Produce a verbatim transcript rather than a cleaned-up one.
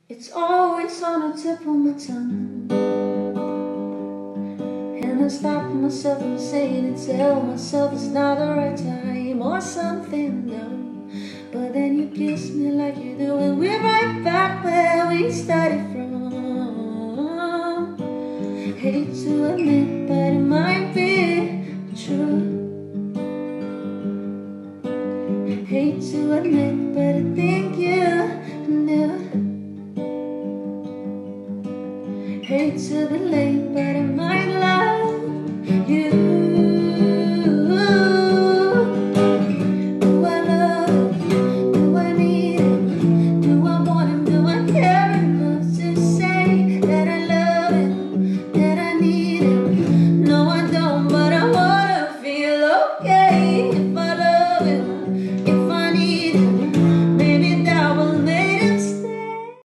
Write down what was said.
It's always on the tip of my tongue, and I stop myself from saying it, tell myself it's not the right time or something, no. But then you kiss me like you do, and we're right back where we started from. Hate to admit, but it might be true. Hate to admit, but I think you knew. Hate to be late, but I might